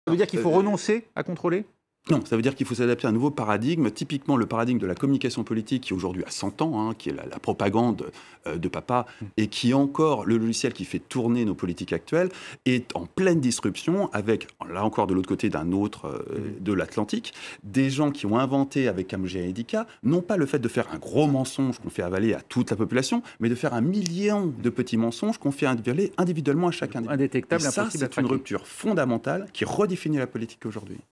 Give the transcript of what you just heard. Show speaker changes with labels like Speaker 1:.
Speaker 1: Ça veut dire qu'il faut renoncer à contrôler ?
Speaker 2: Non, ça veut dire qu'il faut s'adapter à un nouveau paradigme, typiquement le paradigme de la communication politique qui aujourd'hui a 100 ans, hein, qui est la propagande de papa, et qui est encore le logiciel qui fait tourner nos politiques actuelles, est en pleine disruption avec, là encore de l'autre côté d'un autre de l'Atlantique, des gens qui ont inventé avec Cambridge Analytica, non pas le fait de faire un gros mensonge qu'on fait avaler à toute la population, mais de faire 1 million de petits mensonges qu'on fait avaler individuellement à chacun.
Speaker 1: Indétectable,
Speaker 2: et ça,
Speaker 1: impossible à
Speaker 2: c'est une
Speaker 1: traquer.
Speaker 2: rupture fondamentale qui redéfinit la politique aujourd'hui.